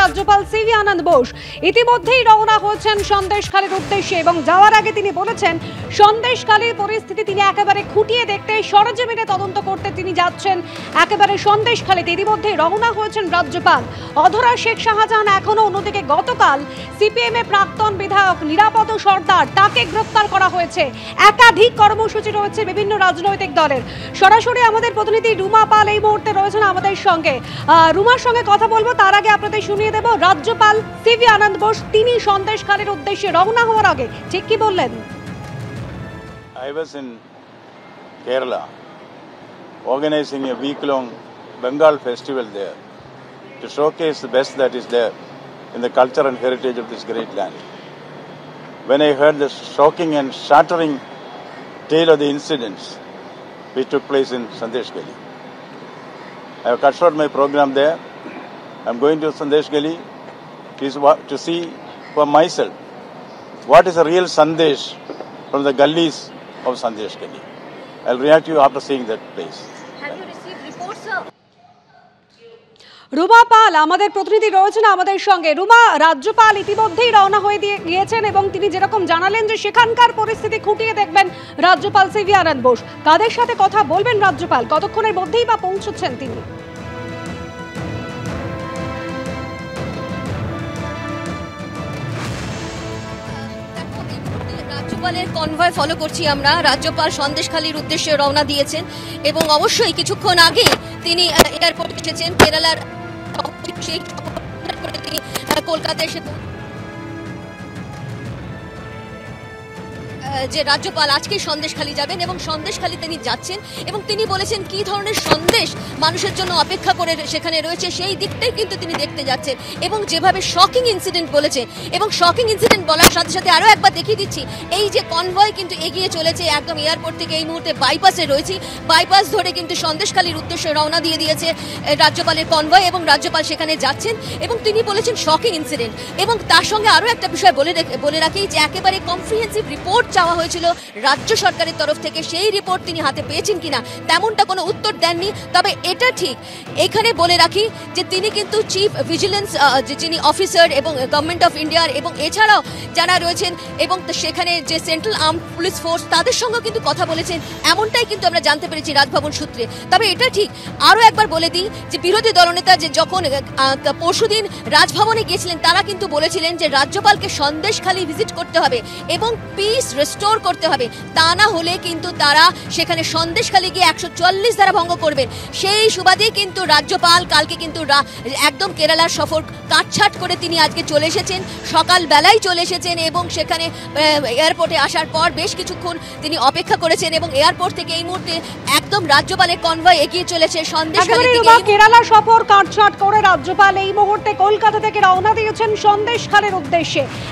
রাজ্যপাল সিভি আনন্দ বোস ইতিমধ্যেই রওনা হয়েছেন সন্দেশখালীর উদ্দেশ্যে এবং যাওয়ার আগে তিনি বলেছেন সন্দেশখালীর পরিস্থিতি তিনি একেবারে খুঁটিয়ে দেখতে সরেজমিনে তদন্ত করতে তিনি যাচ্ছেন একেবারে সন্দেশখালীতে। ইতিমধ্যেই রওনা হয়েছেন রাজ্যপাল। অধরা শেখ শাহজাহান এখনো অন্যদিকে গতকাল সিপিএম এর প্রাক্তন বিধায়ক নিরাপদ সর্দার তাকে গ্রেফতার করা হয়েছে। একাধিক কর্মসূচি রয়েছে বিভিন্ন রাজনৈতিক দলের। সরাসরি আমাদের প্রতিনিধি রুমা পাল এই মুহূর্তে রয়েছেন আমাদের সঙ্গে। রুমার সঙ্গে কথা বলবো, তার আগে আপনাদের শুনিয়ে দেব রাজ্যপাল সিভি আনন্দ বোস তিনি সন্দেশখালীর উদ্দেশ্যে রওনা হওয়ার আগে ঠিক কি বললেন। I was in Kerala organizing a week-long Bengal festival there to showcase the best that is there in the culture and heritage of this great land. When I heard the shocking and shattering tale of the incidents which took place in Sandeshgali, I have cut short my program there. I am going to Sandeshgali to see for myself what is a real Sandesh from the gullies of Sandeshgali. I will react to you after seeing that place. Have you received reports, sir? Ruma পাল আমাদের প্রতিনিধি রয়েছেন আমাদের সঙ্গে। রুমা, রাজ্যপাল ইতিমধ্যেই রওনা হয়ে গিয়েছেন এবং তিনি যেরকম জানালেন যে সেখানকার পরিস্থিতি খুঁটিয়ে দেখবেন রাজ্যপাল সিভি আনন্দ বোস। কাদের সাথে কথা বলবেন রাজ্যপাল, কতক্ষণের মধ্যেই বা পৌঁছচ্ছেন তিনি? রাজ্যপালের কনভয় ফলো করছি আমরা। রাজ্যপাল সন্দেশখালীর উদ্দেশ্যে রওনা দিয়েছেন এবং অবশ্যই কিছুক্ষণ আগে তিনি এয়ারপোর্টে এসেছেন। কেরালার তিনি কলকাতায় এসে যে রাজ্যপাল আজকে সন্দেশখালী যাবেন এবং সন্দেশখালী তিনি যাচ্ছেন এবং তিনি বলেছেন কি ধরনের সন্দেশ মানুষের জন্য অপেক্ষা করে সেখানে রয়েছে সেই দিকটাই কিন্তু তিনি দেখতে যাচ্ছেন এবং যেভাবে শকিং ইনসিডেন্ট বলেছে এবং শকিং ইনসিডেন্ট বলার সাথে সাথে আরও একবার দেখিয়ে দিচ্ছি এই যে কনভয় কিন্তু এগিয়ে চলেছে একদম এয়ারপোর্ট থেকে। এই মুহূর্তে বাইপাসে রয়েছি, বাইপাস ধরে কিন্তু সন্দেশখালীর উদ্দেশ্যে রওনা দিয়ে দিয়েছে রাজ্যপালের কনভয় এবং রাজ্যপাল সেখানে যাচ্ছেন এবং তিনি বলেছেন শকিং ইনসিডেন্ট এবং তার সঙ্গে আরও একটা বিষয় বলে রাখি যে একেবারে কমপ্রিহেন্সিভ রিপোর্ট চাওয়া হয়েছিল রাজ্য সরকারের তরফ থেকে, সেই রিপোর্ট তিনি হাতে পেয়েছেন কিনা তেমনটা কোনো উত্তর দেননি। তবে এটা ঠিক এখানে বলে রাখি যে তিনি কিন্তু চিফ ভিজিলেন্স যিনি অফিসার এবং গভর্নমেন্ট অফ ইন্ডিয়ার এবং এছাড়াও যারা রয়েছেন এবং সেখানে যে সেন্ট্রাল আর্মড পুলিশ ফোর্স তাদের সঙ্গেও কিন্তু কথা বলেছেন, এমনটাই কিন্তু আমরা জানতে পেরেছি রাজভবন সূত্রে। তবে এটা ঠিক আরও একবার বলে দিই যে বিরোধী দলনেতা যে যখন পরশুদিন রাজভবনে গিয়েছিলেন তারা কিন্তু বলেছিলেন যে রাজ্যপালকে সন্দেশখালী ভিজিট করতে হবে এবং পিস রেস্টোর করতে হবে, তা না হলে কিন্তু তারা সেখানে সন্দেশখালী গিয়ে 144 ধারা ভঙ্গ করবেন। সেই সুবাদেই কিন্তু রাজ্যপাল কালকে কিন্তু একদম কেরালার সফর কাটছাট করে তিনি আজকে চলে এসেছেন, সকালবেলায় চলে এসেছেন এবং সেখানে এয়ারপোর্টে আসার পর বেশ কিছুক্ষণ তিনি অপেক্ষা করেছেন এবং এয়ারপোর্ট থেকে এই মুহূর্তে একদম রাজ্যপালের কনভয় এগিয়ে চলেছে সন্দেশখালী থেকে। কেরালা সফর কাটছাট করে রাজ্যপাল এই মুহূর্তে কলকাতা থেকে রওনা দিয়েছেন সন্দেশখালীর উদ্দেশ্যে।